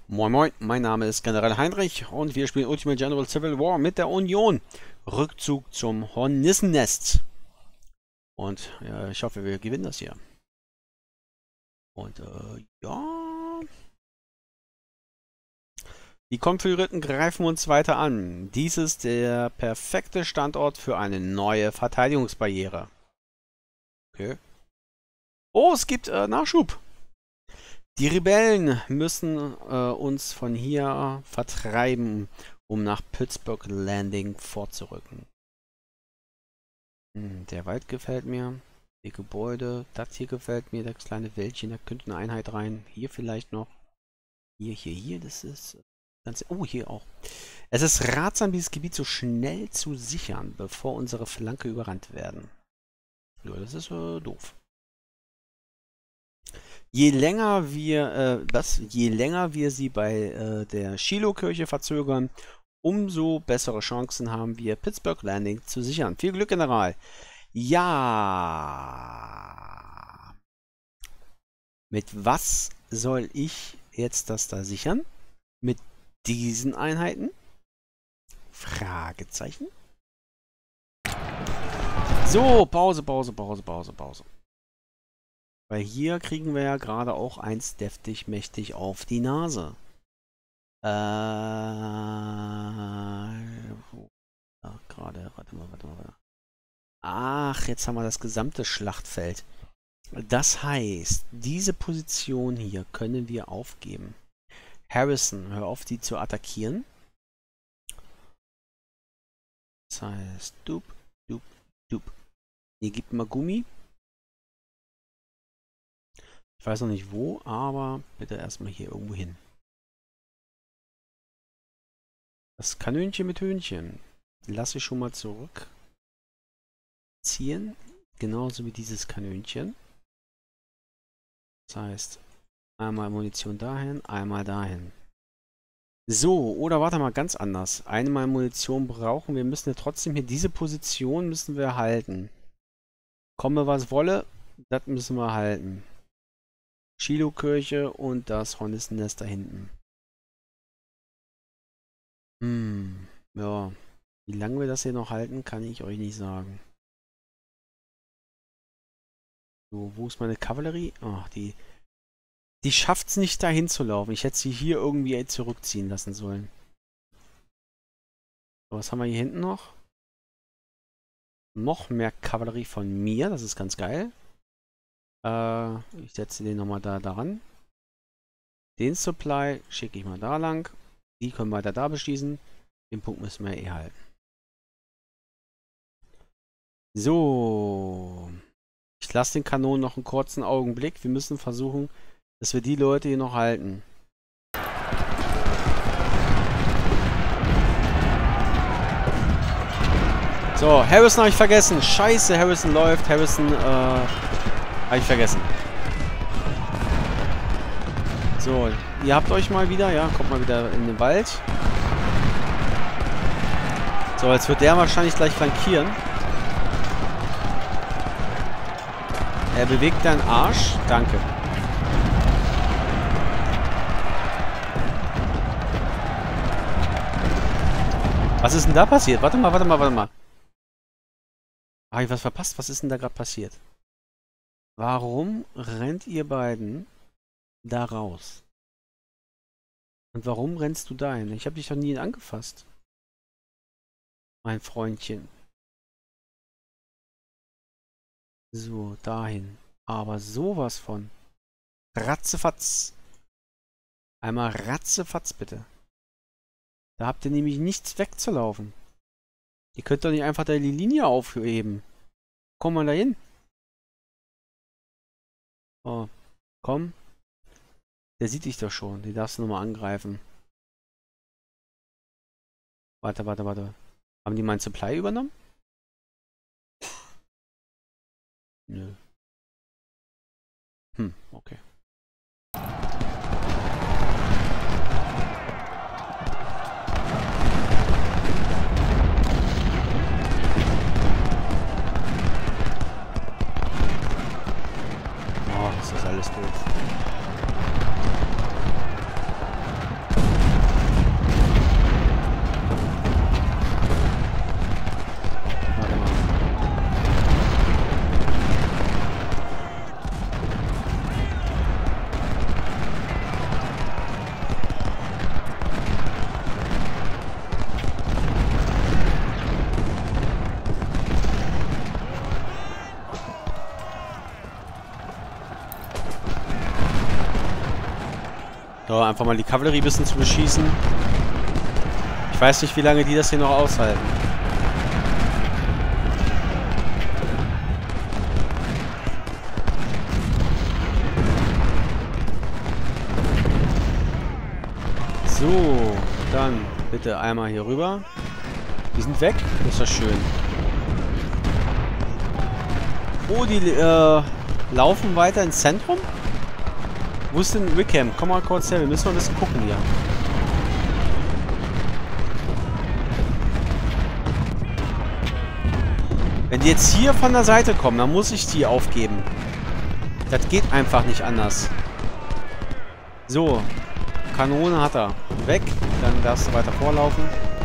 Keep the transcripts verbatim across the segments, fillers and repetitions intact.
Moin Moin, mein Name ist General Heinrich und wir spielen Ultimate General Civil War mit der Union. Rückzug zum Hornissennest. Und ja, ich hoffe, wir gewinnen das hier. Und äh, ja. Die Konföderierten greifen uns weiter an. Dies ist der perfekte Standort für eine neue Verteidigungsbarriere. Okay. Oh, es gibt äh, Nachschub. Die Rebellen müssen äh, uns von hier vertreiben, um nach Pittsburgh Landing vorzurücken. Hm, der Wald gefällt mir. Die Gebäude, das hier gefällt mir. Das kleine Wäldchen, da könnte eine Einheit rein. Hier vielleicht noch. Hier, hier, hier, das ist... Ganz, oh, hier auch. Es ist ratsam, dieses Gebiet so schnell zu sichern, bevor unsere Flanke überrannt werden. Ja, das ist äh, doof. Je länger wir, äh, das, je länger wir sie bei äh, der Shiloh-Kirche verzögern, umso bessere Chancen haben wir, Pittsburgh Landing zu sichern. Viel Glück, General. Ja. Mit was soll ich jetzt das da sichern? Mit diesen Einheiten? Fragezeichen. So, Pause, Pause, Pause, Pause, Pause. Weil hier kriegen wir ja gerade auch eins deftig mächtig auf die Nase. Äh. Ach, gerade, warte mal, warte mal, warte mal. Ach, jetzt haben wir das gesamte Schlachtfeld. Das heißt, diese Position hier können wir aufgeben. Harrison, hör auf, die zu attackieren. Das heißt, dup, dup, dup. Hier gibt mal Gummi. Ich weiß noch nicht wo, aber bitte erstmal hier irgendwo hin. Das Kanönchen mit Hühnchen lasse ich schon mal zurück ziehen. Genauso wie dieses Kanönchen. Das heißt, einmal Munition dahin, einmal dahin. So, oder warte mal, ganz anders. Einmal Munition brauchen wir, müssen ja trotzdem hier diese Position müssen wir halten. Komme was wolle, das müssen wir halten. Shiloh-Kirche und das Hornissennest da hinten. Hm, ja. Wie lange wir das hier noch halten, kann ich euch nicht sagen. So, wo ist meine Kavallerie? Ach, die... Die schafft es nicht dahin zu laufen. Ich hätte sie hier irgendwie zurückziehen lassen sollen. So, was haben wir hier hinten noch? Noch mehr Kavallerie von mir. Das ist ganz geil. Äh, ich setze den nochmal da daran. Den Supply schicke ich mal da lang. Die können weiter da beschließen. Den Punkt müssen wir eh halten. So. Ich lasse den Kanonen noch einen kurzen Augenblick. Wir müssen versuchen, dass wir die Leute hier noch halten. So, Harrison habe ich vergessen. Scheiße, Harrison läuft. Harrison, äh, habe ich vergessen. So, ihr habt euch mal wieder, ja, kommt mal wieder in den Wald. So, jetzt wird der wahrscheinlich gleich flankieren. Er bewegt deinen Arsch. Danke. Was ist denn da passiert? Warte mal, warte mal, warte mal. Habe ich was verpasst? Was ist denn da gerade passiert? Warum rennt ihr beiden da raus? Und warum rennst du dahin? Ich habe dich doch nie angefasst. Mein Freundchen. So, dahin. Aber sowas von. Ratzefatz. Einmal ratzefatz, bitte. Da habt ihr nämlich nichts wegzulaufen. Ihr könnt doch nicht einfach da die Linie aufheben. Komm mal da hin. Oh, komm. Der sieht dich doch schon. Den darfst du nochmal angreifen. Warte, warte, warte. Haben die mein Supply übernommen? Nö. Hm, okay. Oh, das ist alles doof. einfach mal die Kavallerie ein bisschen zu beschießen. Ich weiß nicht, wie lange die das hier noch aushalten. So, dann bitte einmal hier rüber. Die sind weg. Das ist ja schön. Oh, die äh, laufen weiter ins Zentrum. Wo ist denn Wickham? Komm mal kurz her. Wir müssen mal ein bisschen gucken hier. Wenn die jetzt hier von der Seite kommen, dann muss ich die aufgeben. Das geht einfach nicht anders. So. Kanone hat er. Weg. Dann darfst du weiter vorlaufen.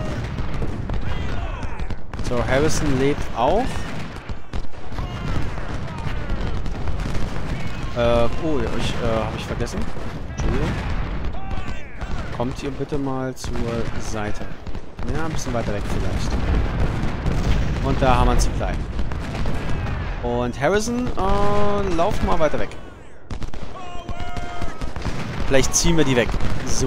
So, Harrison lebt auch. Äh, oh, ich, äh, habe ich vergessen. Entschuldigung. Kommt ihr bitte mal zur Seite. Ja, ein bisschen weiter weg vielleicht. Und da haben wir ein Supply. Und Harrison, äh, lauf mal weiter weg. Vielleicht ziehen wir die weg. So.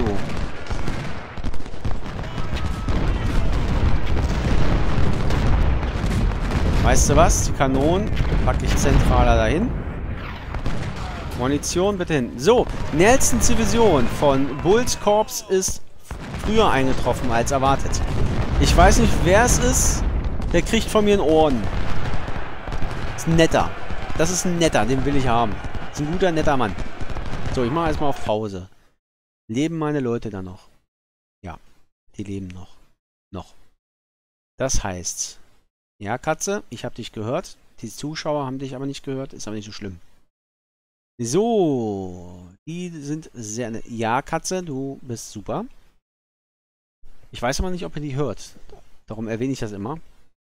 Weißt du was? Die Kanonen packe ich zentraler dahin. Munition bitte hin. So, Nelsons Division von Bulls Korps ist früher eingetroffen als erwartet. Ich weiß nicht, wer es ist. Der kriegt von mir einen Orden. Das ist ein netter. Das ist ein netter, den will ich haben. Das ist ein guter, netter Mann. So, ich mache erstmal auf Pause. Leben meine Leute da noch? Ja, die leben noch. Noch. Das heißt, ja, Katze, ich habe dich gehört. Die Zuschauer haben dich aber nicht gehört. Ist aber nicht so schlimm. So, die sind sehr nett. Ja, Katze, du bist super. Ich weiß aber nicht, ob ihr die hört. Darum erwähne ich das immer.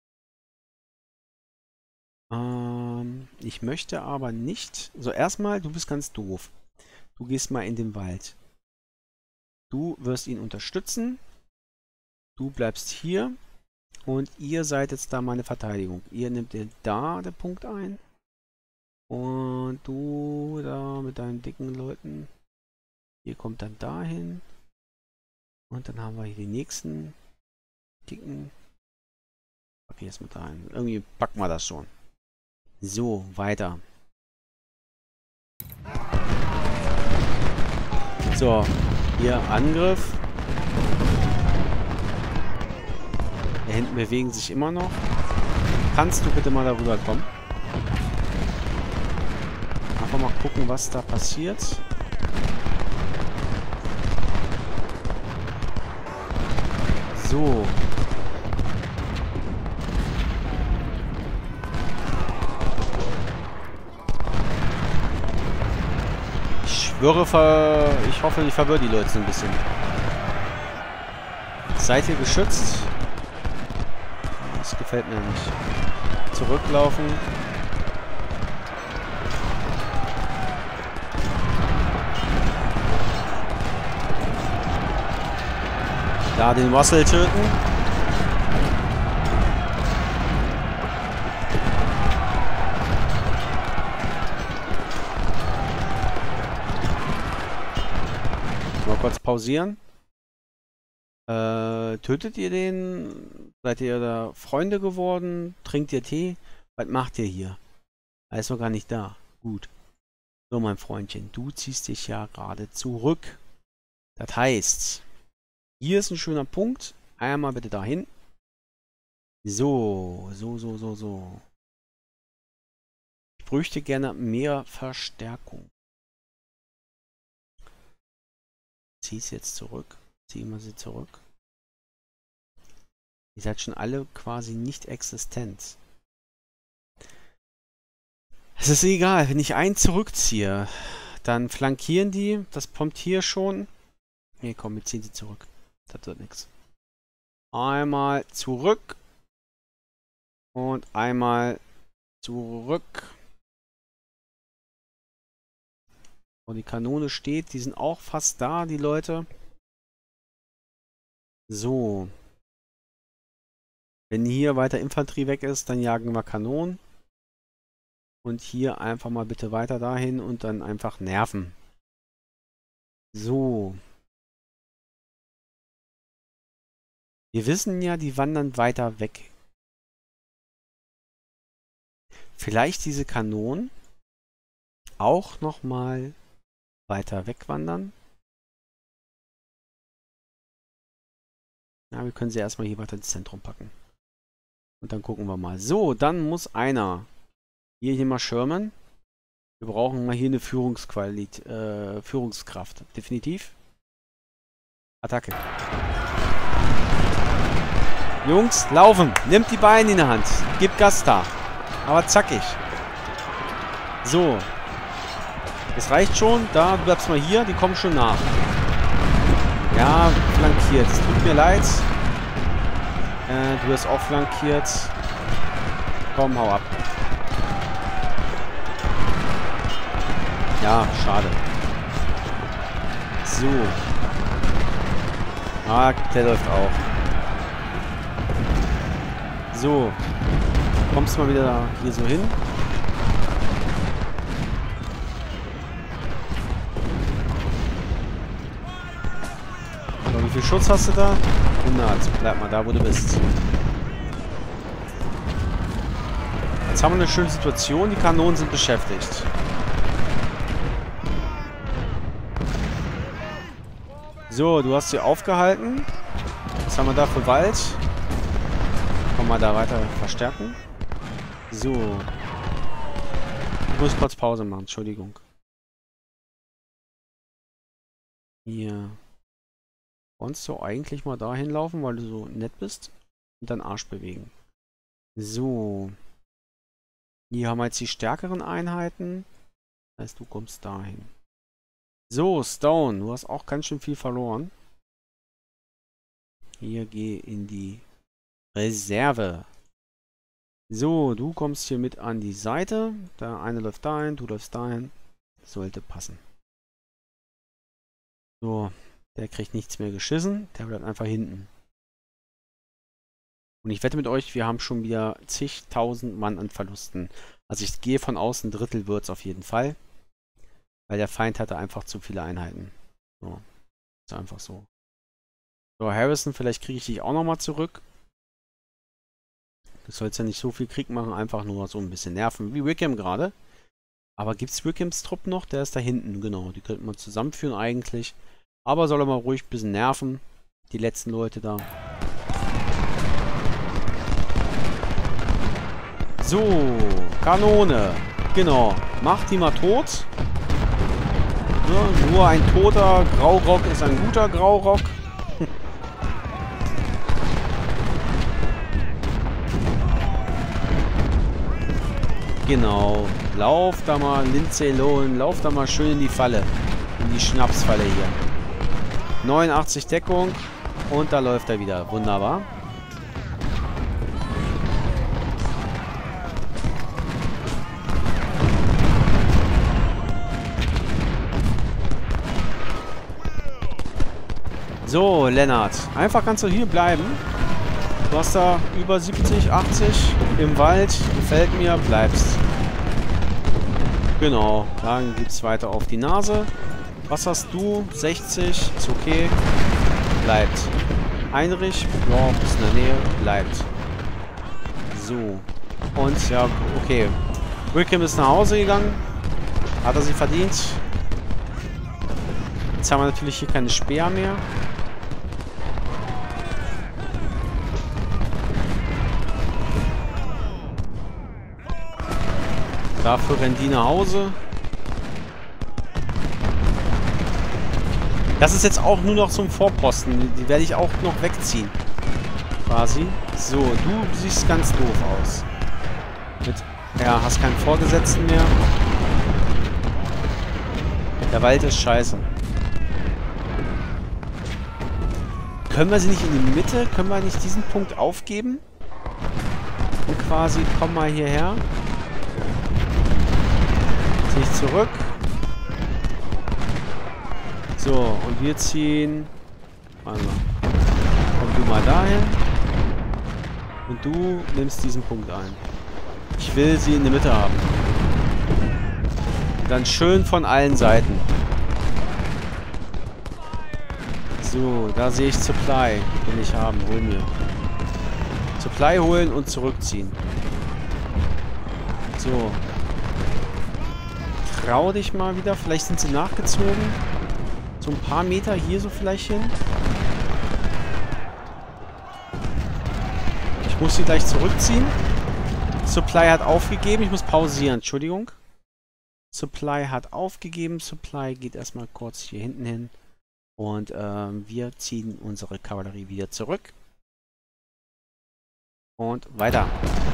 Ähm, ich möchte aber nicht... So, erstmal, du bist ganz doof. Du gehst mal in den Wald. Du wirst ihn unterstützen. Du bleibst hier. Und ihr seid jetzt da meine Verteidigung. Ihr nehmt ihr da den Punkt ein. Und du da mit deinen dicken Leuten. Ihr kommt dann dahin. Und dann haben wir hier die nächsten dicken. Okay, jetzt mit dahin. Irgendwie packen wir das schon. So, weiter. So, hier Angriff. Da hinten bewegen sich immer noch. Kannst du bitte mal darüber kommen? Einfach mal gucken, was da passiert. So. Ich schwöre, ver ich hoffe, ich verwirre die Leute so ein bisschen. Seid ihr geschützt? Das gefällt mir nicht. Zurücklaufen. Da den Russell töten. Mal kurz pausieren. Äh, tötet ihr den? Seid ihr da Freunde geworden? Trinkt ihr Tee? Was macht ihr hier? Er ist noch gar nicht da. Gut. So, mein Freundchen, du ziehst dich ja gerade zurück. Das heißt, hier ist ein schöner Punkt. Einmal bitte dahin. So, so, so, so, so. Ich bräuchte gerne mehr Verstärkung. Zieh es jetzt zurück. Ziehen wir sie zurück. Ihr seid schon alle quasi nicht existent. Es ist egal, wenn ich einen zurückziehe, dann flankieren die. Das kommt hier schon. Nee, komm, wir ziehen sie zurück. Das wird nichts. Einmal zurück. Und einmal zurück. Und die Kanone steht. Die sind auch fast da, die Leute. So. Wenn hier weiter Infanterie weg ist, dann jagen wir Kanonen. Und hier einfach mal bitte weiter dahin und dann einfach nerven. So. Wir wissen ja, die wandern weiter weg. Vielleicht diese Kanonen auch nochmal weiter wegwandern. Ja, wir können sie erstmal hier weiter ins Zentrum packen. Und dann gucken wir mal. So, dann muss einer hier, hier mal Sherman. Wir brauchen mal hier eine Führungsqualität, äh, Führungskraft. Definitiv. Attacke. Jungs, laufen. Nimmt die Beine in die Hand. Gib Gas da. Aber zackig. So. Das reicht schon. Da, du bleibst mal hier. Die kommen schon nach. Ja, flankiert. Es tut mir leid. Äh, du wirst auch flankiert. Komm, hau ab. Ja, schade. So. Ah, der läuft auch. So. Kommst mal wieder hier so hin. So, wie viel Schutz hast du da? hundert. Bleib mal da, wo du bist. Jetzt haben wir eine schöne Situation. Die Kanonen sind beschäftigt. So, du hast sie aufgehalten. Was haben wir da für Wald? Kann man da weiter verstärken? So. Ich muss kurz Pause machen, Entschuldigung. Hier. Wolltest du eigentlich mal dahin laufen, weil du so nett bist? Und dann Arsch bewegen. So. Hier haben wir jetzt die stärkeren Einheiten. Das heißt, du kommst dahin. So, Stone, du hast auch ganz schön viel verloren. Hier geh in die Reserve. So, du kommst hier mit an die Seite. Der eine läuft dahin, du läufst dahin. Sollte passen. So, der kriegt nichts mehr geschissen. Der bleibt einfach hinten. Und ich wette mit euch, wir haben schon wieder zigtausend Mann an Verlusten. Also ich gehe von außen, ein Drittel wird es auf jeden Fall. Weil der Feind hatte einfach zu viele Einheiten. So, ist einfach so. So, Harrison, vielleicht kriege ich dich auch nochmal zurück. Du sollst ja nicht so viel Krieg machen, einfach nur so ein bisschen nerven, wie Wickham gerade. Aber gibt es Wickhams Trupp noch? Der ist da hinten, genau. Die könnten wir zusammenführen eigentlich. Aber soll er mal ruhig ein bisschen nerven. Die letzten Leute da. So, Kanone. Genau. Macht die mal tot. Ja, nur ein toter Graurock ist ein guter Graurock. Genau. Lauf da mal, Lindsay Lohan, lauf da mal schön in die Falle. In die Schnapsfalle hier. neunundachtzig Deckung. Und da läuft er wieder. Wunderbar. So, Lennart. Einfach kannst du hier bleiben. Du hast da über siebzig, achtzig im Wald. Gefällt mir. Bleibst. Genau. Dann geht's weiter auf die Nase. Was hast du? sechzig. Ist okay. Bleibt. Heinrich. Ja, ist in der Nähe. Bleibt. So. Und ja, okay. Wickham ist nach Hause gegangen. Hat er sie verdient. Jetzt haben wir natürlich hier keine Speer mehr. Dafür rennen die nach Hause. Das ist jetzt auch nur noch zum Vorposten. Die werde ich auch noch wegziehen. Quasi. So, du siehst ganz doof aus. Mit, ja, hast keinen Vorgesetzten mehr. Der Wald ist scheiße. Können wir sie nicht in die Mitte? Können wir nicht diesen Punkt aufgeben? Und quasi, komm mal hierher. Zieh ich zurück. So, und wir ziehen... Also, komm du mal dahin. Und du nimmst diesen Punkt ein. Ich will sie in der Mitte haben. Und dann schön von allen Seiten. So, da sehe ich Supply. Will ich haben, hol mir. Supply holen und zurückziehen. So. Trau dich mal wieder. Vielleicht sind sie nachgezogen. So ein paar Meter hier so vielleicht hin. Ich muss sie gleich zurückziehen. Supply hat aufgegeben. Ich muss pausieren. Entschuldigung. Supply hat aufgegeben. Supply geht erstmal kurz hier hinten hin. Und ähm, wir ziehen unsere Kavallerie wieder zurück. Und weiter.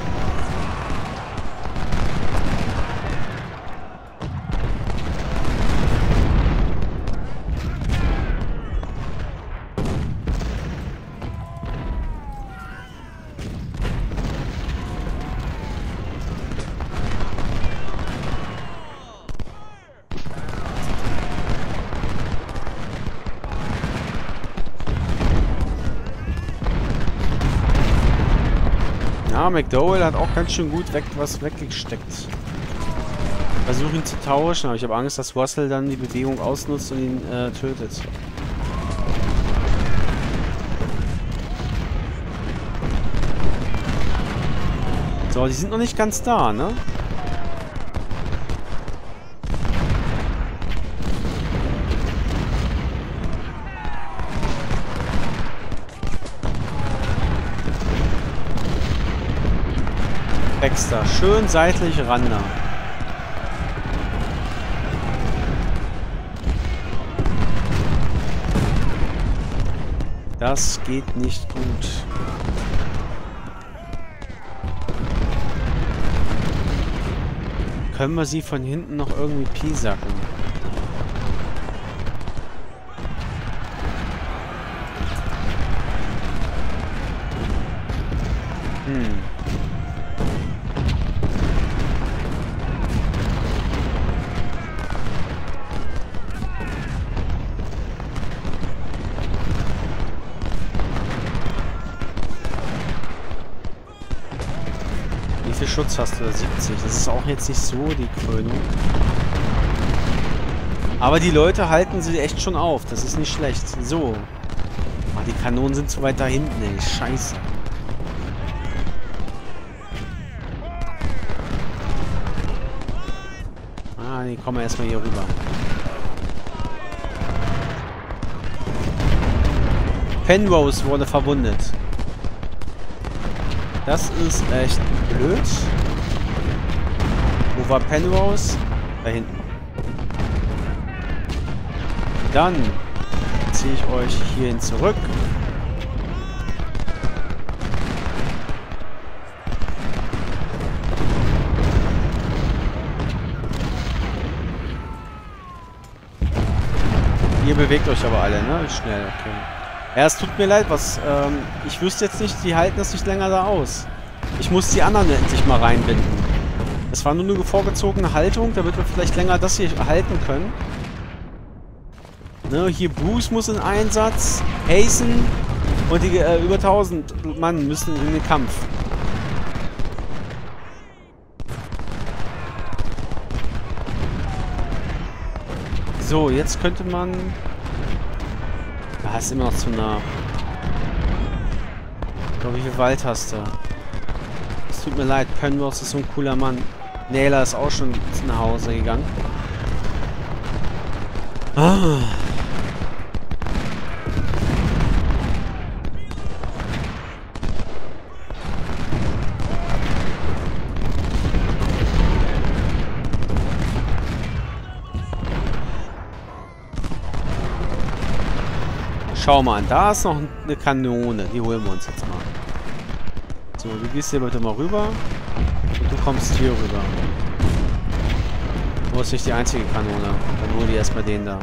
Ja, McDowell hat auch ganz schön gut weg, was weggesteckt. Versuche ihn zu tauschen, aber ich habe Angst, dass Russell dann die Bewegung ausnutzt und ihn äh, tötet. So, die sind noch nicht ganz da, ne? Baxter, schön seitlich ran da. Das geht nicht gut. Können wir sie von hinten noch irgendwie piesacken? Hm. Wie viel Schutz hast du da? siebzig. Das ist auch jetzt nicht so die Krönung. Aber die Leute halten sie echt schon auf. Das ist nicht schlecht. So. Ach, die Kanonen sind zu weit da hinten, ey. Scheiße. Ah, die kommen erstmal hier rüber. Penrose wurde verwundet. Das ist echt blöd. Wo war Penrose? Da hinten. Dann ziehe ich euch hierhin zurück. Ihr bewegt euch aber alle, ne? Schnell, okay. Ja, es tut mir leid, was, ähm, ich wüsste jetzt nicht, die halten das nicht länger da aus. Ich muss die anderen endlich mal reinbinden. Es war nur eine vorgezogene Haltung, damit wir vielleicht länger das hier halten können. Ne, hier Bruce muss in Einsatz, Hazen und die äh, über tausend Mann müssen in den Kampf. So, jetzt könnte man... Ah, ist immer noch zu nah. Ich glaube, wie viel Wald hast du? Es tut mir leid, Penrose ist so ein cooler Mann. Naylor ist auch schon nach Hause gegangen. Ah. Schau mal an, da ist noch eine Kanone. Die holen wir uns jetzt mal. So, du gehst hier bitte mal rüber. Und du kommst hier rüber. Du hast nicht die einzige Kanone. Dann hol die erstmal den da.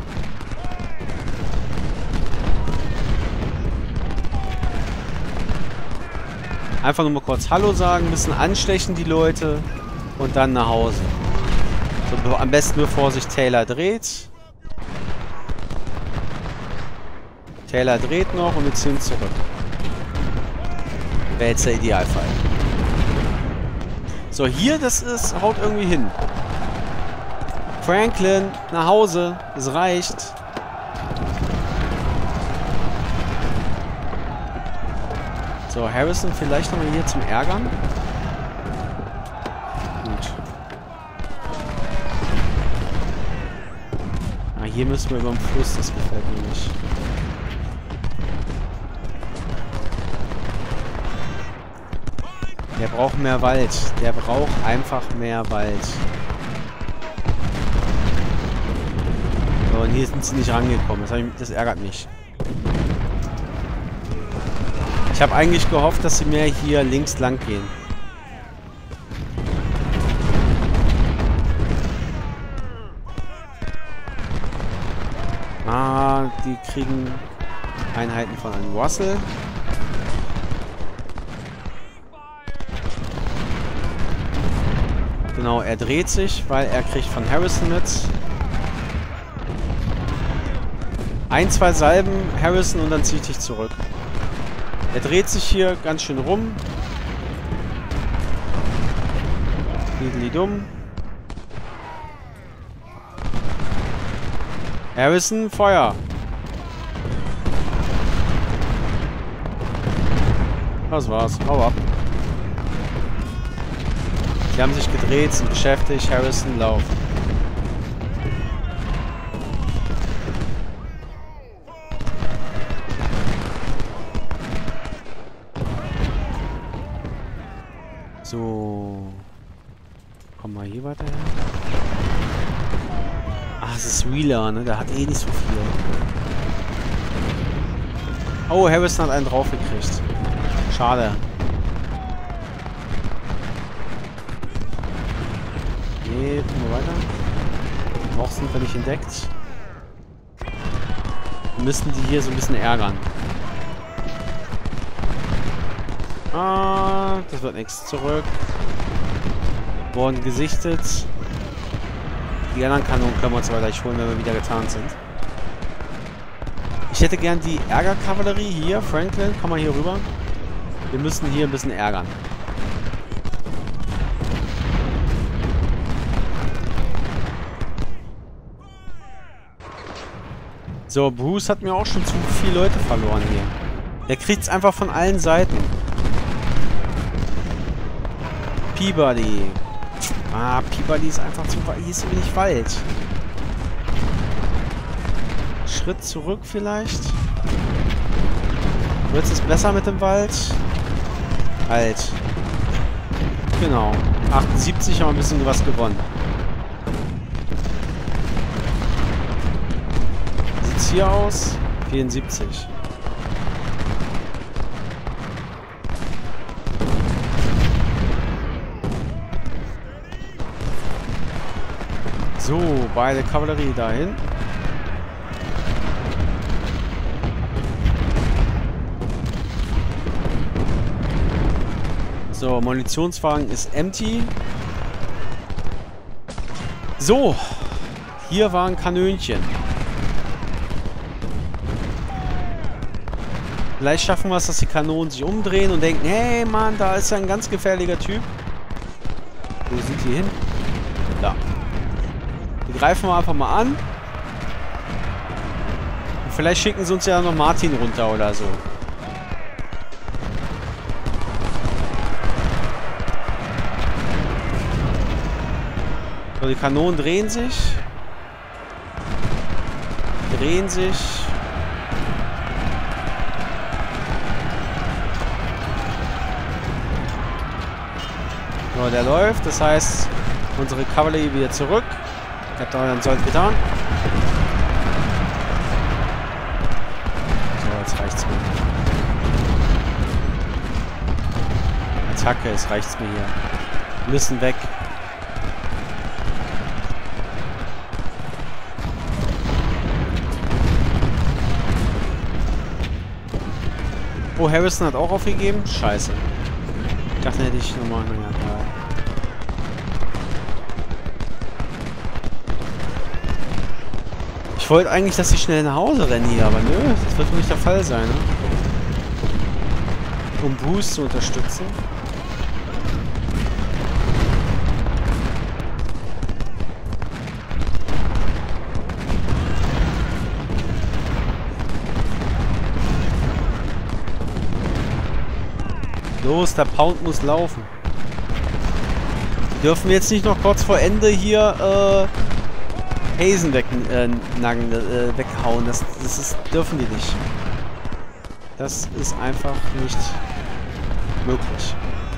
Einfach nur mal kurz Hallo sagen, ein bisschen anstechen die Leute. Und dann nach Hause. So, am besten bevor sich Taylor dreht. Taylor dreht noch und wir ziehen zurück. Wäre jetzt der Idealfall. So, hier, das ist, haut irgendwie hin. Franklin, nach Hause. Es reicht. So, Harrison vielleicht nochmal hier zum Ärgern. Gut. Ah, hier müssen wir über den Fluss, das gefällt mir nicht. Der braucht mehr Wald. Der braucht einfach mehr Wald. So, und hier sind sie nicht rangekommen. Das, hab ich, das ärgert mich. Ich habe eigentlich gehofft, dass sie mehr hier links lang gehen. Ah, die kriegen Einheiten von einem Russell. Genau, er dreht sich, weil er kriegt von Harrison mit. Ein, zwei Salben, Harrison, und dann zieht dich zurück. Er dreht sich hier ganz schön rum. Niedli dumm. Harrison, Feuer. Das war's. Hau ab. Die haben sich gedreht, sind beschäftigt. Harrison, lauf. So. Komm mal hier weiter her. Ah, es ist Wheeler, ne? Der hat eh nicht so viel. Oh, Harrison hat einen draufgekriegt. Schade. Nee, gucken wir weiter. Noch sind wir nicht entdeckt. Wir müssten die hier so ein bisschen ärgern. Ah, das wird nichts. Zurück. Wurden gesichtet. Die anderen Kanonen können wir uns aber gleich holen, wenn wir wieder getarnt sind. Ich hätte gern die Ärgerkavallerie hier. Franklin, komm mal hier rüber. Wir müssen hier ein bisschen ärgern. So, Bruce hat mir auch schon zu viele Leute verloren hier. Der kriegt es einfach von allen Seiten. Peabody. Ah, Peabody ist einfach zu weit. Hier ist wenig Wald. Schritt zurück vielleicht. Wird es besser mit dem Wald? Halt. Genau. achtundsiebzig haben wir ein bisschen was gewonnen. Wie sieht's hier aus? vierundsiebzig. So, beide Kavallerie dahin. So, Munitionswagen ist empty. So, hier war ein Kanönchen. Vielleicht schaffen wir es, dass die Kanonen sich umdrehen und denken, hey Mann, da ist ja ein ganz gefährlicher Typ. Wo sind die hin? Da. Die greifen wir einfach mal an. Und vielleicht schicken sie uns ja noch Martin runter oder so. So, die Kanonen drehen sich. Drehen sich. So, der läuft. Das heißt, unsere Kavallerie wieder zurück. Ich hab da euren Sold getan. So, jetzt reicht's mir. Attacke, jetzt reicht's mir hier. Wir müssen weg. Oh, Harrison hat auch aufgegeben? Scheiße. Ich dachte, hätte ich nochmal... Naja, ja. Ich wollte eigentlich, dass sie schnell nach Hause rennen hier, aber nö, das wird wohl nicht der Fall sein, ne? Um Bruce zu unterstützen. Los, der Pound muss laufen. Die dürfen jetzt nicht noch kurz vor Ende hier äh, Hazen wegnagen, äh, weghauen. Das, das ist, dürfen die nicht. Das ist einfach nicht möglich.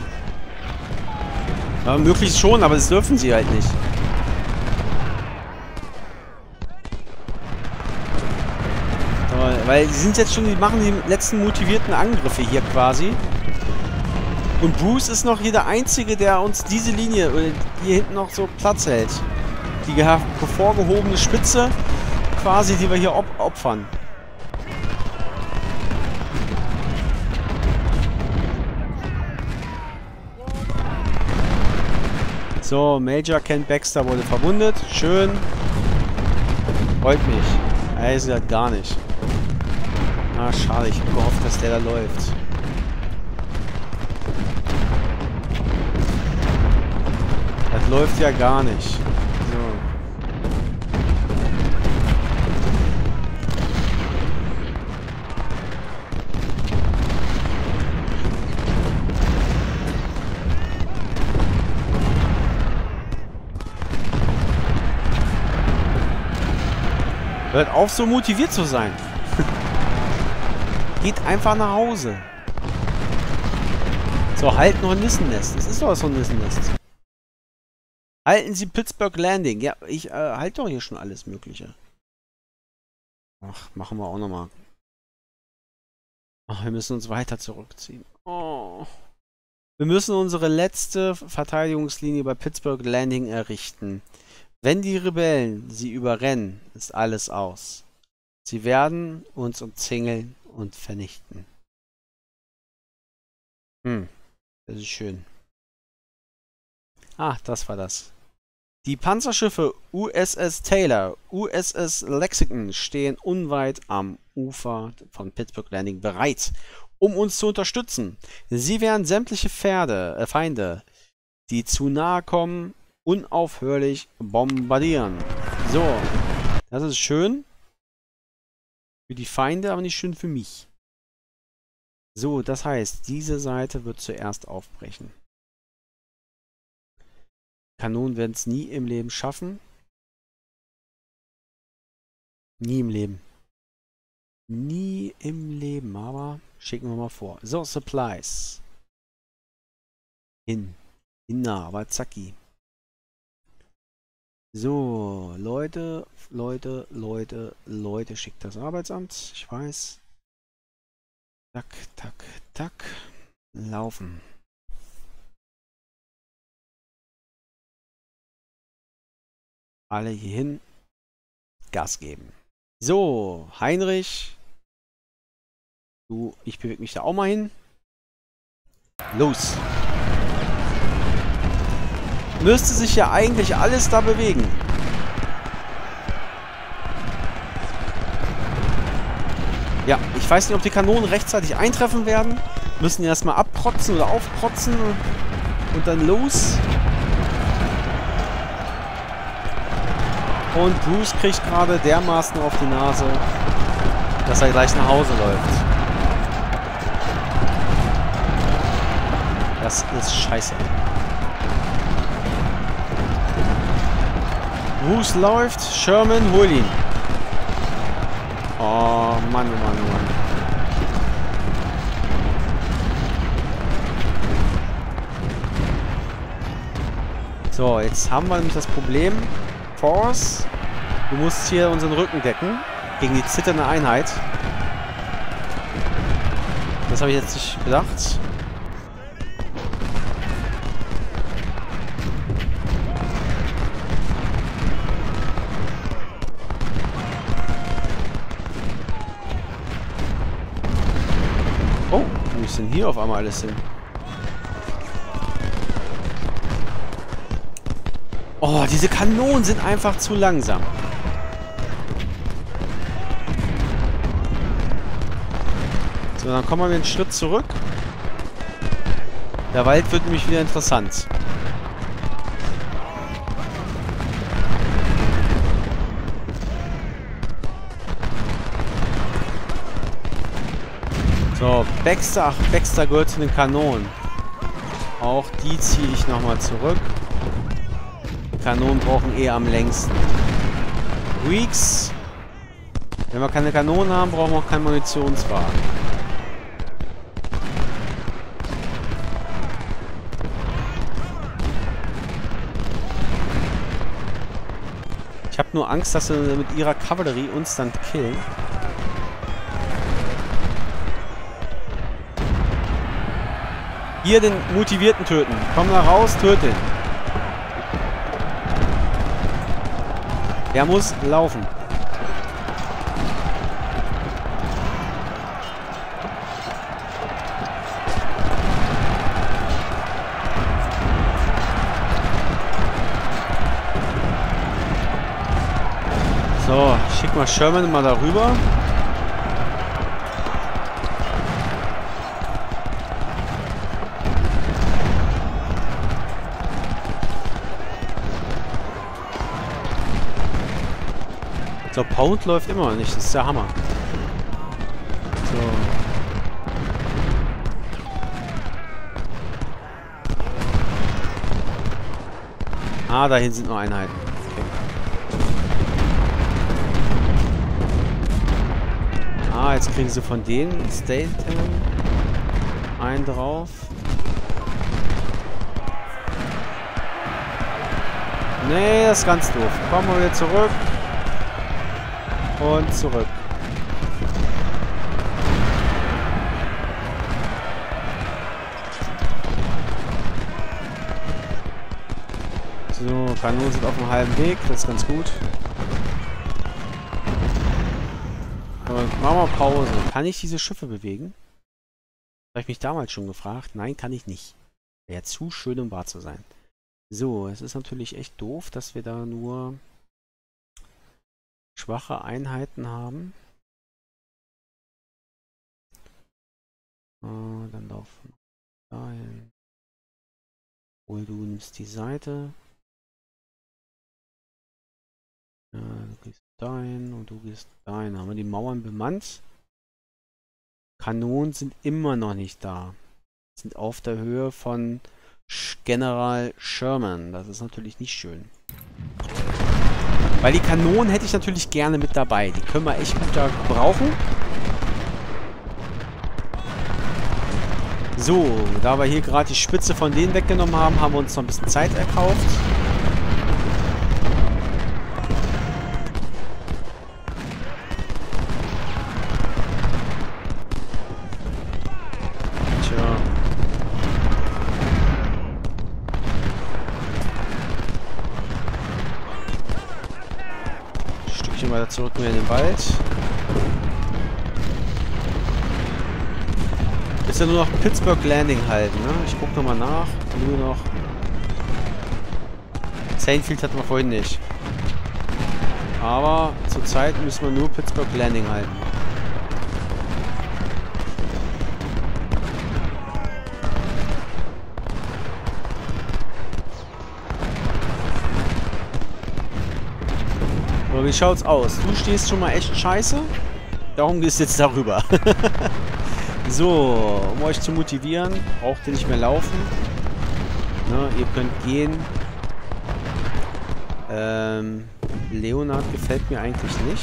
Ja, möglich schon, aber das dürfen sie halt nicht. So, weil die sind jetzt schon, die machen die letzten motivierten Angriffe hier quasi. Und Bruce ist noch hier der Einzige, der uns diese Linie, hier hinten noch so Platz hält. Die hervorgehobene Spitze quasi, die wir hier op opfern. So, Major Ken Baxter wurde verwundet. Schön. Freut mich. Also hat gar nicht. Ah, schade. Ich habe gehofft, dass der da läuft. Das läuft ja gar nicht. So. Hört auf, so motiviert zu sein. Geht einfach nach Hause. So, halten Hornissennest. Das ist doch das Hornissennest. Halten Sie Pittsburgh Landing. Ja, ich äh, halte doch hier schon alles Mögliche. Ach, machen wir auch nochmal. Ach, wir müssen uns weiter zurückziehen. Oh. Wir müssen unsere letzte Verteidigungslinie bei Pittsburgh Landing errichten. Wenn die Rebellen sie überrennen, ist alles aus. Sie werden uns umzingeln und vernichten. Hm, das ist schön. Ah, das war das. Die Panzerschiffe U S S Taylor, U S S Lexington stehen unweit am Ufer von Pittsburgh Landing bereit, um uns zu unterstützen. Sie werden sämtliche Pferde, äh, Feinde, die zu nahe kommen, unaufhörlich bombardieren. So, das ist schön für die Feinde, aber nicht schön für mich. So, das heißt, diese Seite wird zuerst aufbrechen. Kanonen werden es nie im Leben schaffen. Nie im Leben. Nie im Leben, aber schicken wir mal vor. So, Supplies. Hin. Hin nah, aber zacki. So, Leute, Leute, Leute, Leute, schickt das Arbeitsamt. Ich weiß. Tack, tack, tack. Laufen. Alle hier hin. Gas geben. So, Heinrich. Du, ich bewege mich da auch mal hin. Los. Müsste sich ja eigentlich alles da bewegen. Ja, ich weiß nicht, ob die Kanonen rechtzeitig eintreffen werden. Müssen erstmal abprotzen oder aufprotzen und dann los. Und Bruce kriegt gerade dermaßen auf die Nase, dass er gleich nach Hause läuft. Das ist scheiße. Bruce läuft, Sherman, hol ihn. Oh Mann, oh Mann, oh Mann. So, jetzt haben wir nämlich das Problem. Force, du musst hier unseren Rücken decken. Gegen die zitternde Einheit. Das habe ich jetzt nicht bedacht. Oh, wo ist denn hier auf einmal alles hin? Oh, diese Kanonen sind einfach zu langsam. So, dann kommen wir einen Schritt zurück. Der Wald wird nämlich wieder interessant. So, Baxter, ach, Baxter gehört zu den Kanonen. Auch die ziehe ich nochmal zurück. Die Kanonen brauchen eh am längsten. Weeks. Wenn wir keine Kanonen haben, brauchen wir auch keinen Munitionswagen. Ich habe nur Angst, dass sie mit ihrer Kavallerie uns dann killen. Hier den Motivierten töten. Komm da raus, töten. Der muss laufen. So, schick mal Sherman mal darüber. So, Pound läuft immer noch nicht. Das ist der Hammer. So. Ah, dahin sind nur Einheiten. Ah, jetzt kriegen sie von denen Staten einen drauf. Nee, das ist ganz doof. Kommen wir wieder zurück. Und zurück. So, Kanonen sind auf dem halben Weg. Das ist ganz gut. Aber machen wir Pause. Kann ich diese Schiffe bewegen? Habe ich mich damals schon gefragt. Nein, kann ich nicht. Wäre zu schön, um wahr zu sein. So, es ist natürlich echt doof, dass wir da nur schwache Einheiten haben. Äh, dann laufen wir dahin. Hol, du nimmst die Seite. Ja, du gehst dahin und du gehst dahin. Haben wir die Mauern bemannt. Kanonen sind immer noch nicht da. Sind auf der Höhe von General Sherman. Das ist natürlich nicht schön. Weil die Kanonen hätte ich natürlich gerne mit dabei. Die können wir echt gut da brauchen. So, da wir hier gerade die Spitze von denen weggenommen haben, haben wir uns noch ein bisschen Zeit erkauft. Tja. Ein Stückchen weiter zurück mehr in den Wald. Ist ja nur noch Pittsburgh Landing halten, ne? Ich gucke nochmal nach. Nur noch. Sainfield hatten wir vorhin nicht. Aber zurzeit müssen wir nur Pittsburgh Landing halten. So, wie schaut's aus? Du stehst schon mal echt scheiße. Darum gehst du jetzt darüber. So, um euch zu motivieren, braucht ihr nicht mehr laufen. Ne, ihr könnt gehen. Ähm, Leonard gefällt mir eigentlich nicht.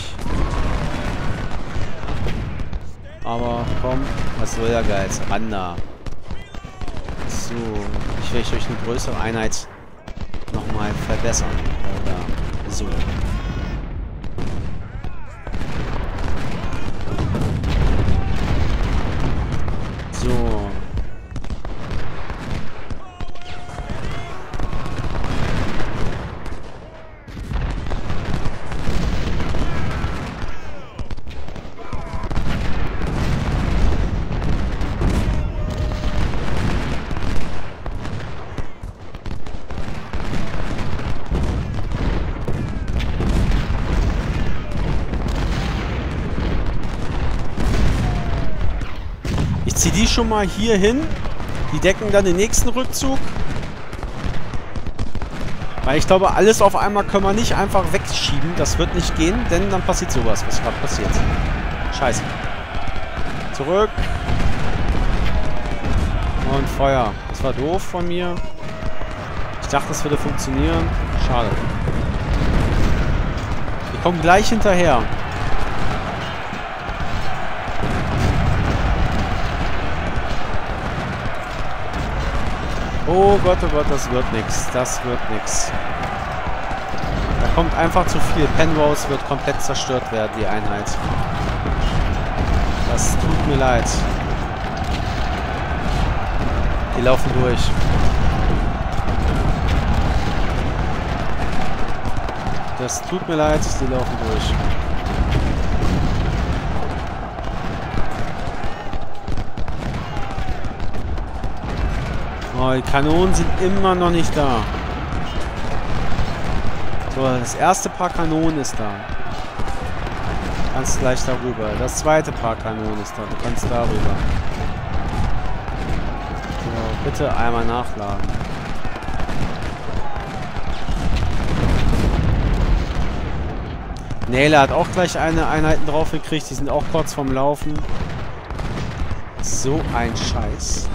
Aber komm, was soll der Geiz? Randa. So, ich werde euch eine größere Einheit nochmal verbessern. Oder so. So. Ich ziehe die schon mal hier hin. Die decken dann den nächsten Rückzug. Weil ich glaube, alles auf einmal können wir nicht einfach wegschieben. Das wird nicht gehen, denn dann passiert sowas, was gerade passiert. Scheiße. Zurück. Und Feuer. Das war doof von mir. Ich dachte, das würde funktionieren. Schade. Wir kommen gleich hinterher. Oh Gott, oh Gott, das wird nix. Das wird nix. Da kommt einfach zu viel. Penrose wird komplett zerstört werden, die Einheit. Das tut mir leid. Die laufen durch. Das tut mir leid, die laufen durch. Oh, die Kanonen sind immer noch nicht da. So, das erste Paar Kanonen ist da. Du kannst gleich darüber. Das zweite Paar Kanonen ist da. Du kannst darüber. So, bitte einmal nachladen. Naylor hat auch gleich eine Einheiten drauf gekriegt. Die sind auch kurz vorm Laufen. So ein Scheiß.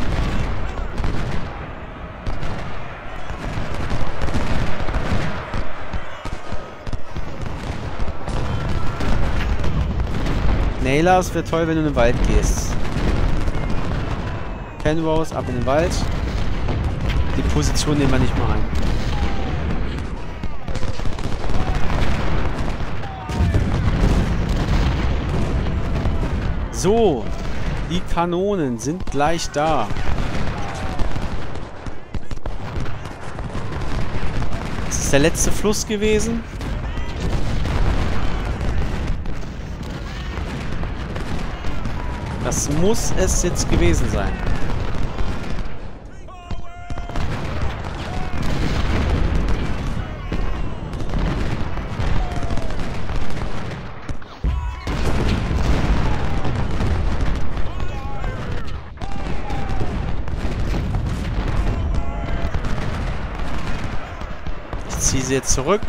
Naylor, es wäre toll, wenn du in den Wald gehst. Penrose, ab in den Wald. Die Position nehmen wir nicht mal ein. So, die Kanonen sind gleich da. Das ist der letzte Fluss gewesen. Das muss es jetzt gewesen sein. Ich ziehe sie jetzt zurück.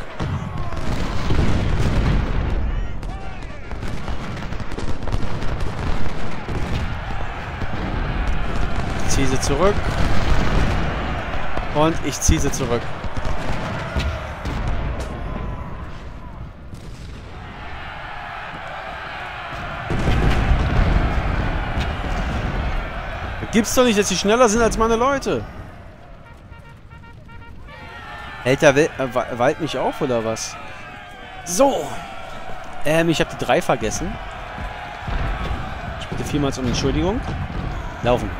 Ich ziehe sie zurück. Und ich ziehe sie zurück. Gibt's doch nicht, dass sie schneller sind als meine Leute. Hält der Wel äh, Wald mich auf, oder was? So. Ähm, ich habe die drei vergessen. Ich bitte vielmals um Entschuldigung. Laufen.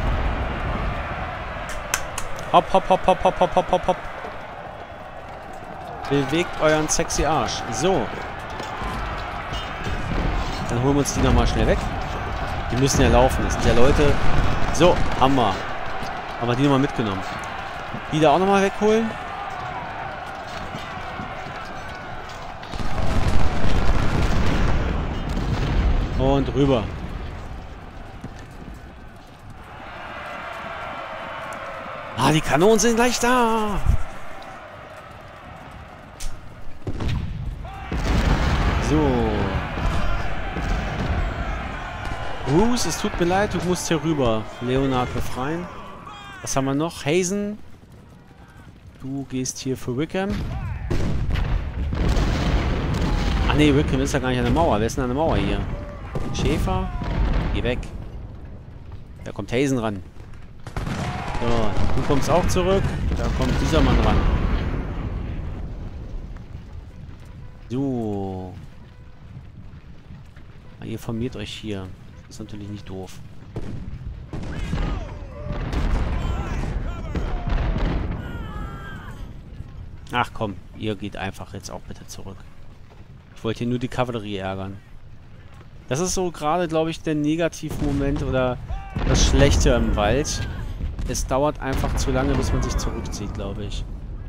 Hopp, hopp, hopp, hopp, hopp, hopp, hopp, hopp, hopp. Bewegt euren sexy Arsch. So. Dann holen wir uns die nochmal schnell weg. Die müssen ja laufen. Das sind ja Leute. So, haben wir. Haben wir die nochmal mitgenommen. Die da auch nochmal wegholen. Und rüber. Ah, die Kanonen sind gleich da. So. Bruce, es tut mir leid, du musst hier rüber. Leonard befreien. Was haben wir noch? Hazen. Du gehst hier für Wickham. Ach nee, Wickham ist ja gar nicht an der Mauer. Wer ist denn an der Mauer hier? Schäfer. Geh weg. Da kommt Hazen ran. So, du kommst auch zurück. Da kommt dieser Mann ran. So. Ihr formiert euch hier. Das ist natürlich nicht doof. Ach komm, ihr geht einfach jetzt auch bitte zurück. Ich wollte hier nur die Kavallerie ärgern. Das ist so gerade, glaube ich, der Negativmoment oder das Schlechte im Wald. Es dauert einfach zu lange, bis man sich zurückzieht, glaube ich.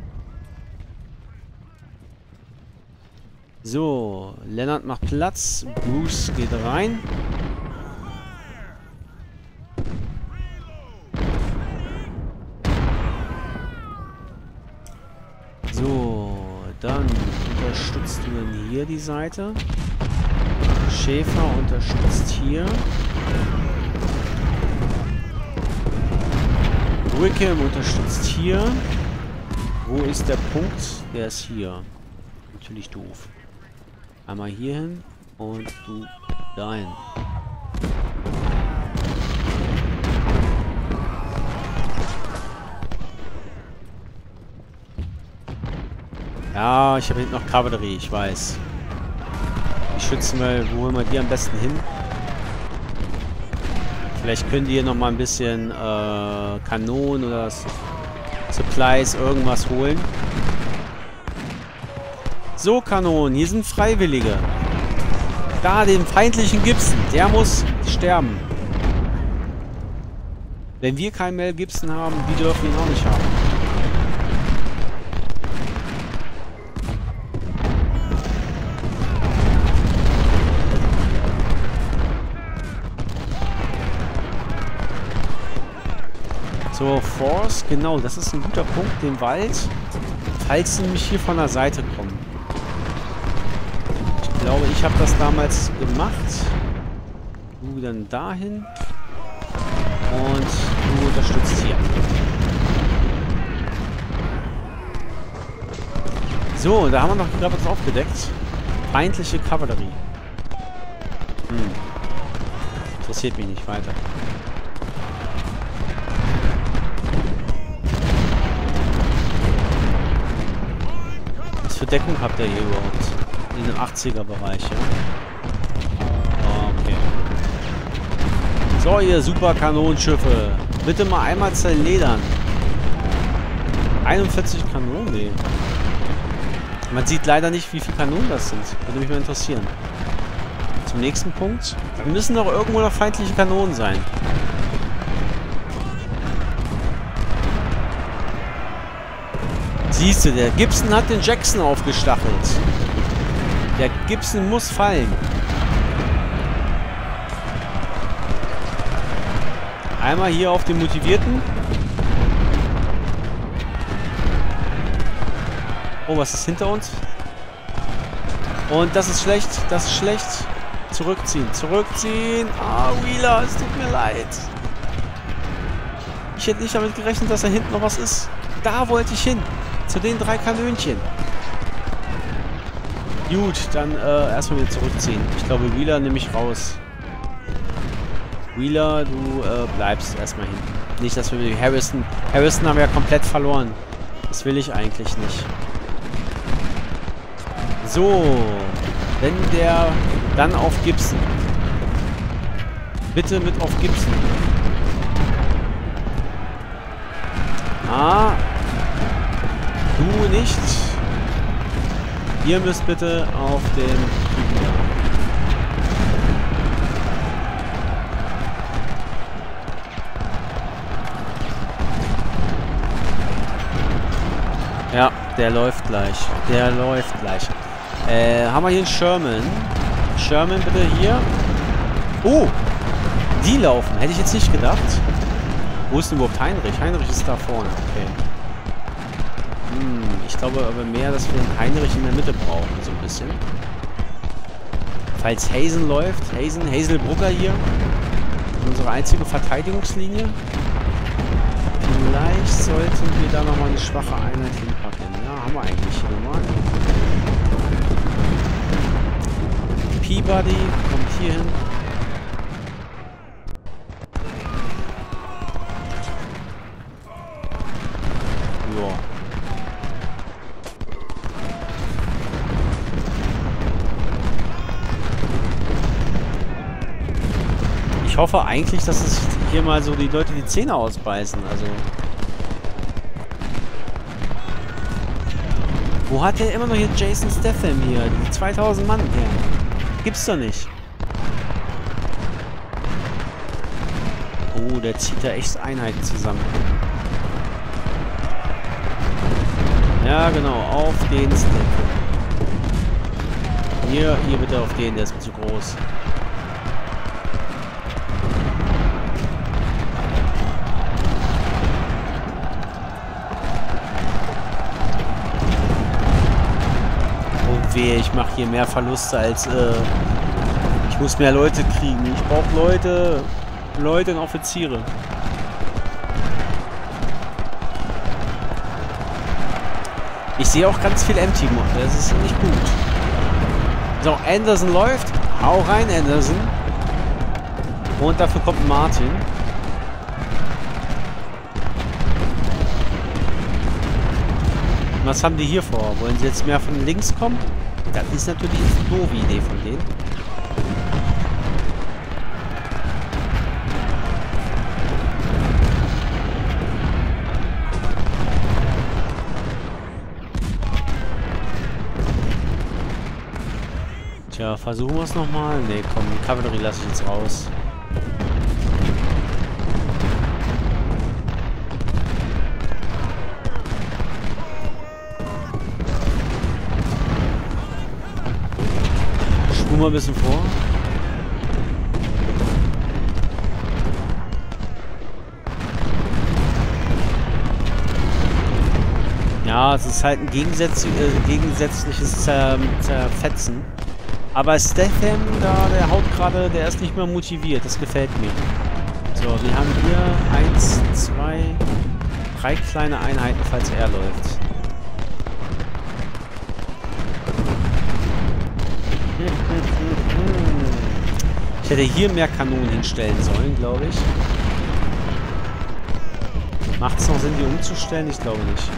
So, Lennart macht Platz. Bruce geht rein. So, dann unterstützt du dann hier die Seite. Schäfer unterstützt hier. Wickham unterstützt hier. Wo ist der Punkt? Der ist hier. Natürlich doof. Einmal hier hin und du dahin. Ja, ich habe hinten noch Kavallerie, ich weiß. Die schützen wir, wo holen wir die am besten hin? Vielleicht können die hier nochmal ein bisschen äh, Kanonen oder Supplies, irgendwas holen. So, Kanonen, hier sind Freiwillige. Da, den feindlichen Gibson, der muss sterben. Wenn wir keinen Mel Gibson haben, die dürfen ihn auch nicht haben. So, Force, genau, das ist ein guter Punkt, den Wald, falls sie nämlich hier von der Seite kommen. Ich glaube, ich habe das damals gemacht. Du dann dahin. Und du unterstützt hier. So, da haben wir noch gerade was aufgedeckt. Feindliche Kavallerie. Hm. Interessiert mich nicht weiter. Was für Deckung habt ihr hier überhaupt? In dem achtziger Bereich, ja? Okay. So, ihr super Kanonenschiffe. Bitte mal einmal zerledern. einundvierzig Kanonen, nee. Man sieht leider nicht, wie viele Kanonen das sind. Würde mich mal interessieren. Zum nächsten Punkt. Wir müssen doch irgendwo noch feindliche Kanonen sein. Siehst du, der Gibson hat den Jackson aufgestachelt. Der Gibson muss fallen. Einmal hier auf den Motivierten. Oh, was ist hinter uns? Und das ist schlecht. Das ist schlecht. Zurückziehen. Zurückziehen. Ah, Wheeler, es tut mir leid. Ich hätte nicht damit gerechnet, dass da hinten noch was ist. Da wollte ich hin. Zu den drei Kanönchen. Gut, dann äh, erstmal wieder zurückziehen. Ich glaube, Wheeler nehme ich raus. Wheeler, du äh, bleibst erstmal hinten. Nicht, dass wir Harrison... Harrison haben wir ja komplett verloren. Das will ich eigentlich nicht. So. Wenn der... Dann auf Gibson. Bitte mit auf Gibson. Ah. Du nicht. Ihr müsst bitte auf den Typen da. Ja, der läuft gleich. Der läuft gleich. Äh, haben wir hier einen Sherman. Sherman bitte hier. Oh! Die laufen. Hätte ich jetzt nicht gedacht. Wo ist denn überhaupt Heinrich? Heinrich ist da vorne. Okay. Hm, ich glaube aber mehr, dass wir einen Heinrich in der Mitte brauchen. So ein bisschen. Falls Hazen läuft. Hazen, Hazelbrugger hier. Unsere einzige Verteidigungslinie. Vielleicht sollten wir da nochmal eine schwache Einheit hinpacken. Ja, haben wir eigentlich hier nochmal. Peabody kommt hier hin. Ja. Ich hoffe eigentlich, dass es hier mal so die Leute die Zähne ausbeißen. Also. Wo hat der immer noch hier Jason Statham hier? Die zweitausend Mann her. Gibt's doch nicht. Oh, der zieht da echt Einheiten zusammen. Ja, genau. Auf den Statham. Hier, hier bitte auf den, der ist zu groß. Ich mache hier mehr Verluste als äh, ich muss mehr Leute kriegen. Ich brauche Leute, Leute und Offiziere. Ich sehe auch ganz viel Empty. Das ist nicht gut. So, Anderson läuft. Hau rein, Anderson. Und dafür kommt Martin. Was haben die hier vor? Wollen sie jetzt mehr von links kommen? Das ist natürlich eine doofe Idee von denen. Tja, versuchen wir es nochmal. Ne, komm, die Kavallerie lasse ich jetzt raus. Mal ein bisschen vor. Ja, es ist halt ein gegensätz äh, gegensätzliches Zer Zerfetzen. Aber Stefan da, der haut gerade, der ist nicht mehr motiviert. Das gefällt mir. So, wir haben hier eins, zwei, drei kleine Einheiten, falls er läuft. Ich hätte hier mehr Kanonen hinstellen sollen, glaube ich. Macht es noch Sinn, die umzustellen? Ich glaube nicht.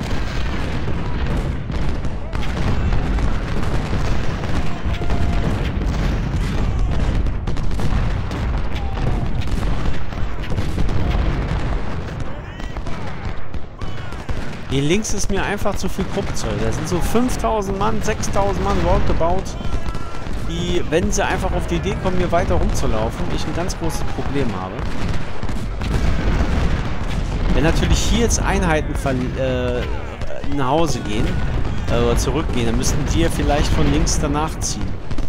Hier links ist mir einfach zu viel Kruppzeug. Da sind so fünftausend Mann, sechstausend Mann roundabout. Die, wenn sie einfach auf die Idee kommen, hier weiter rumzulaufen, ich ein ganz großes Problem habe. Wenn natürlich hier jetzt Einheiten äh, nach Hause gehen, äh, oder zurückgehen, dann müssten die ja vielleicht von links danach ziehen.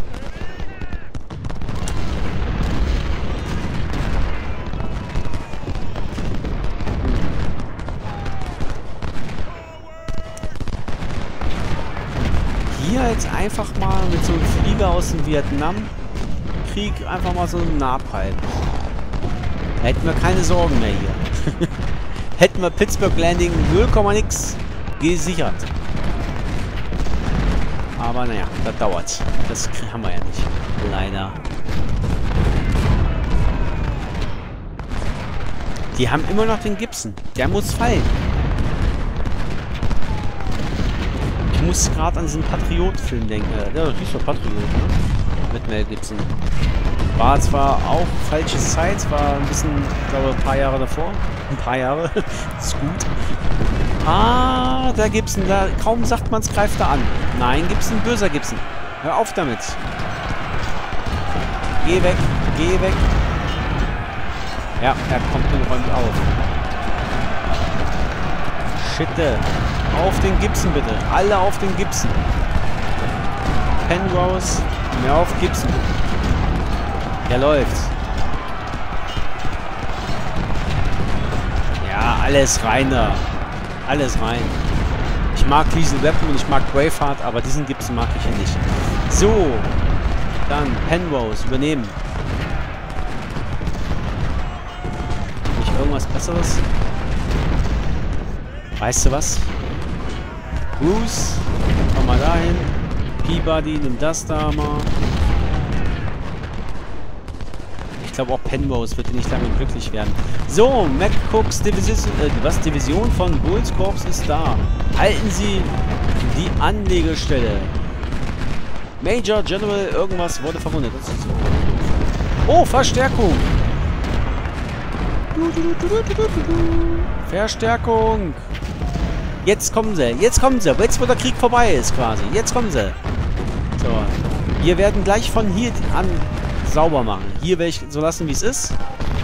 Hier jetzt einfach mal mit so einem Flieger aus dem Vietnamkrieg einfach mal so einen Napalm. Da hätten wir keine Sorgen mehr hier. Hätten wir Pittsburgh Landing null Komma nix gesichert. Aber naja, das dauert. Das haben wir ja nicht. Leider. Die haben immer noch den Gibson. Der muss fallen. Ich muss gerade an diesen Patriot-Film denken. Ja, das ist doch Patriot, ne? Mit Mel Gibson. War zwar auch falsche Zeit, war ein bisschen, ich glaube, ein paar Jahre davor. Ein paar Jahre. Ist gut. Ah, der Gibson, da kaum sagt man es, greift er an. Nein, Gibson, böser Gibson. Hör auf damit. Geh weg, geh weg. Ja, er kommt und räumt auf. Schitte. Auf den Gibson bitte. Alle auf den Gibson. Penrose, mehr auf Gibson. Der läuft. Ja, alles rein da. Alles rein. Ich mag diesen Weapon und ich mag Braveheart, aber diesen Gibson mag ich ja nicht. So. Dann Penrose übernehmen. Nicht irgendwas Besseres? Weißt du was? Bruce, komm mal dahin. Peabody, nimm das da mal. Ich glaube auch Penrose wird nicht lange glücklich werden. So, McCooks Division, äh, was, Division von Bulls Corps ist da. Halten Sie die Anlegestelle. Major General irgendwas wurde verwundet. Das ist so. Oh, Verstärkung. Verstärkung. Jetzt kommen sie. Jetzt kommen sie. Jetzt, wo der Krieg vorbei ist quasi. Jetzt kommen sie. So. Wir werden gleich von hier an sauber machen. Hier werde ich so lassen, wie es ist.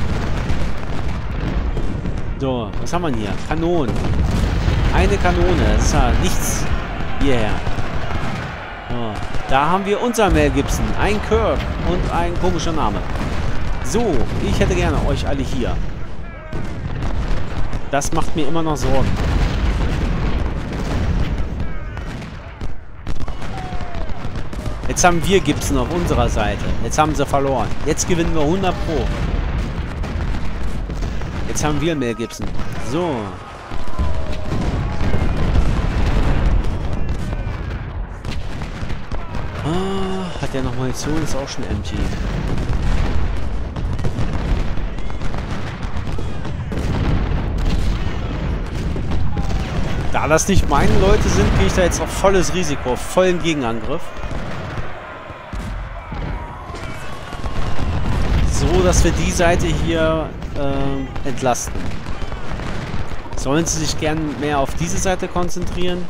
So, was haben wir hier? Kanonen. Eine Kanone. Das ist ja nichts hierher. So, da haben wir unser Mel Gibson. Ein Kirk und ein komischer Name. So, ich hätte gerne euch alle hier. Das macht mir immer noch Sorgen. Jetzt haben wir Gibson auf unserer Seite. Jetzt haben sie verloren. Jetzt gewinnen wir hundert Pro. Jetzt haben wir mehr Gibson. So. Ah, hat der noch Munition? Ist auch schon empty. Da das nicht meine Leute sind, gehe ich da jetzt auf volles Risiko, auf vollen Gegenangriff. So, dass wir die Seite hier äh, entlasten. Sollen sie sich gern mehr auf diese Seite konzentrieren?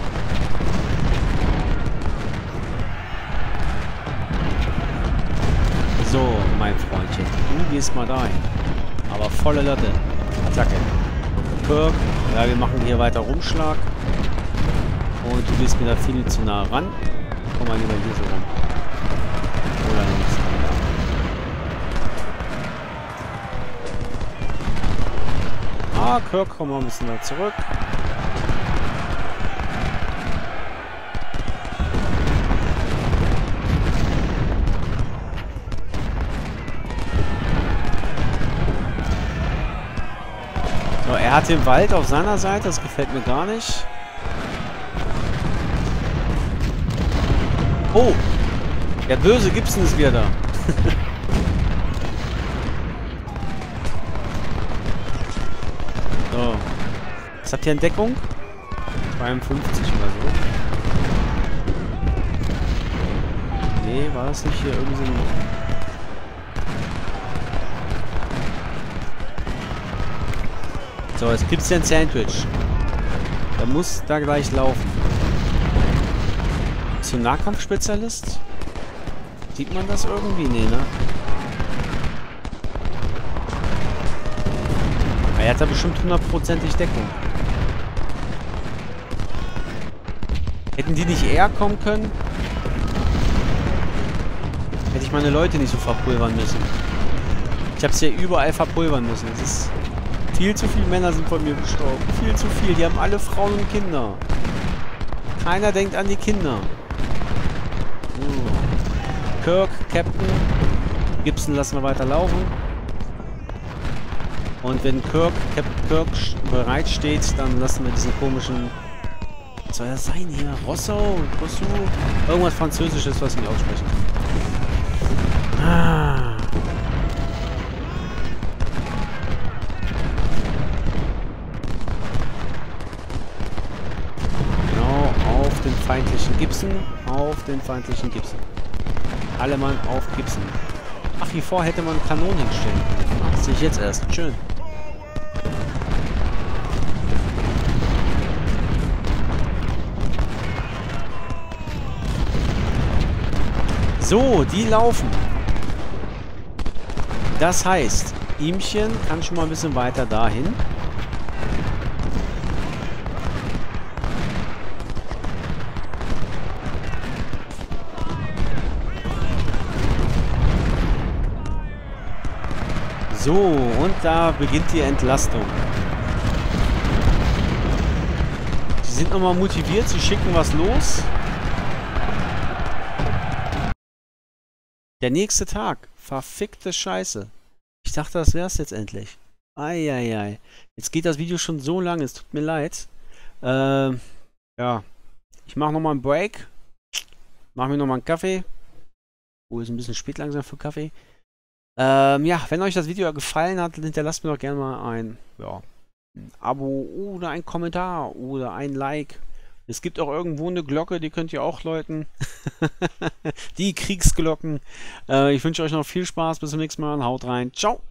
So, mein Freundchen, du gehst mal dahin. Aber volle Latte. Attacke. Kirk, ja, wir machen hier weiter Rumschlag. Und du gehst mir da viel zu nah ran. Komm mal lieber hier so rum. Oder links. Ah, Kirk, komm mal ein bisschen da zurück. So, er hat den Wald auf seiner Seite, das gefällt mir gar nicht. Oh! Der böse Gibson ist wieder da. So. Was habt ihr in Deckung? zweiundfünfzig oder so. Nee, war das nicht hier irgendwie so ein... So, jetzt gibt's ja ein Sandwich. Der muss da gleich laufen. Ist ein Nahkampfspezialist? Sieht man das irgendwie? Nee, ne? Er hat da bestimmt hundertprozentig Deckung. Hätten die nicht eher kommen können? Hätte ich meine Leute nicht so verpulvern müssen. Ich habe es ja überall verpulvern müssen. Es ist viel zu viele Männer sind von mir gestorben. Viel zu viel. Die haben alle Frauen und Kinder. Keiner denkt an die Kinder. So. Kirk, Captain. Gibson lassen wir weiter laufen. Und wenn Kirk, Captain Kirk bereit steht, dann lassen wir diesen komischen... Was soll das sein hier? Rosso? Rosso? Irgendwas Französisches, was ich nicht aussprechen kann. Ah. Genau, auf den feindlichen Gibson. Auf den feindlichen Gibson. Alle Mann auf Gibson. Ach, hier vor hätte man Kanonen hinstellen können. Das sehe ich jetzt erst. Schön. So, die laufen. Das heißt, Ihmchen kann schon mal ein bisschen weiter dahin. So, und da beginnt die Entlastung. Sie sind nochmal motiviert, sie schicken was los. Der nächste Tag. Verfickte Scheiße. Ich dachte, das wär's jetzt endlich. Eieiei. Jetzt geht das Video schon so lange, es tut mir leid. Ähm, ja. Ich mache nochmal einen Break. Mache mir nochmal einen Kaffee. Oh, ist ein bisschen spät langsam für Kaffee. Ähm, ja, wenn euch das Video gefallen hat, hinterlasst mir doch gerne mal ein, ja, ein Abo oder ein Kommentar oder ein Like. Es gibt auch irgendwo eine Glocke, die könnt ihr auch läuten. Die Kriegsglocken. Äh, ich wünsche euch noch viel Spaß. Bis zum nächsten Mal und haut rein. Ciao.